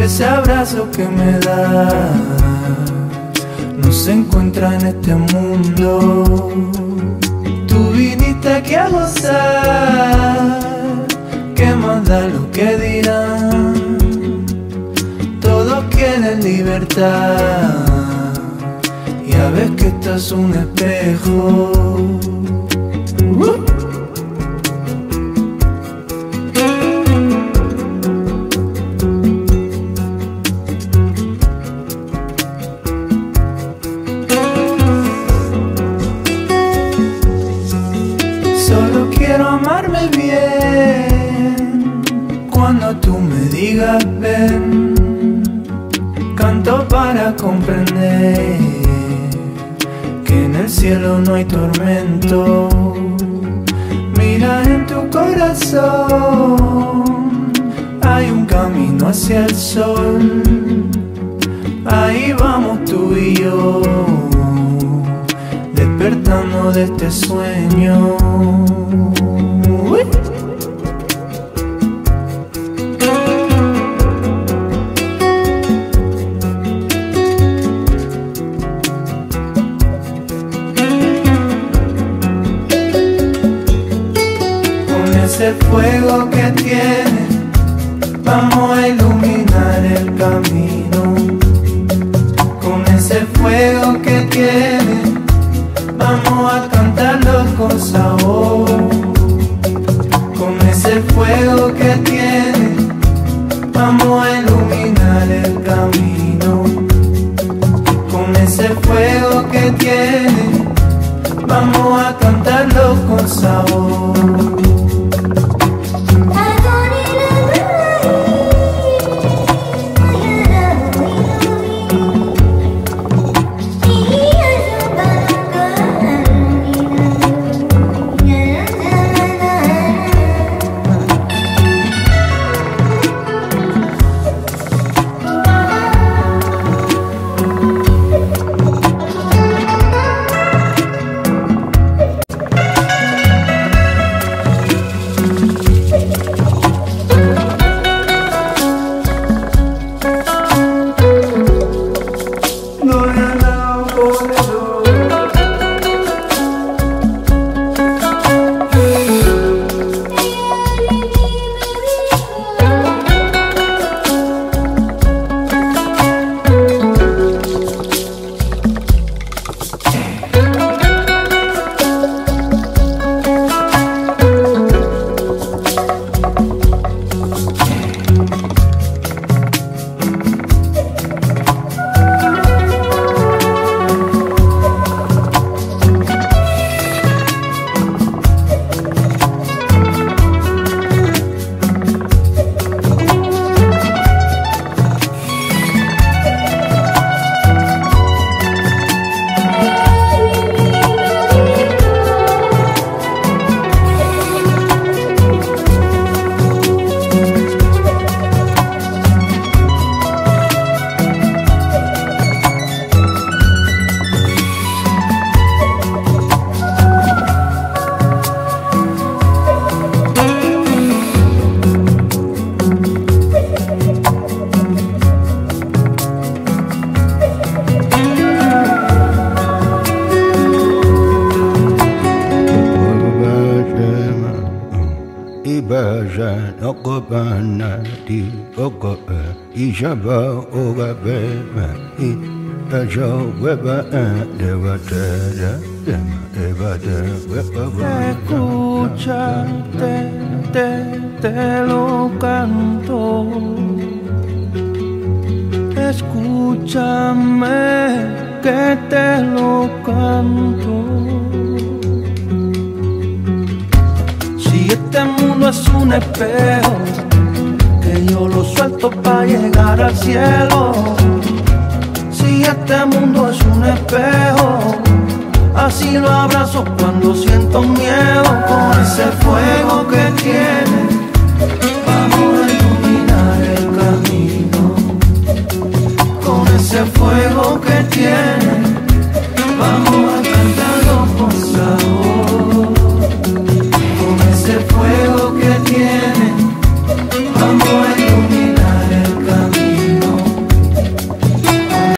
ese abrazo que me das no se encuentra en este mundo. Tú viniste aquí a gozar, ¿qué más da lo que dirán? Todos quieren libertad, ya ves que esto es un espejo. Solo quiero amarme bien, cuando tú me digas ven. Canto para comprender que en el cielo no hay tormento. Mira en tu corazón, hay un camino hacia el sol. Ahí vamos tú y yo, despertando de este sueño. Uy. Con ese fuego que tiene, vamos a iluminar el camino. Con ese fuego que tiene, vamos a cantarlo con sabor. Con ese fuego que tiene, vamos a iluminar el camino. Con ese fuego que tiene, vamos a cantarlo con sabor. Escúchate, te lo canto. Escúchame que te lo canto. Si este mundo es un espejo, que yo lo suelto para llegar al cielo. Si este mundo es un espejo, así lo abrazo cuando siento miedo. Con ese fuego que tiene, vamos a iluminar el camino. Con ese fuego que tiene,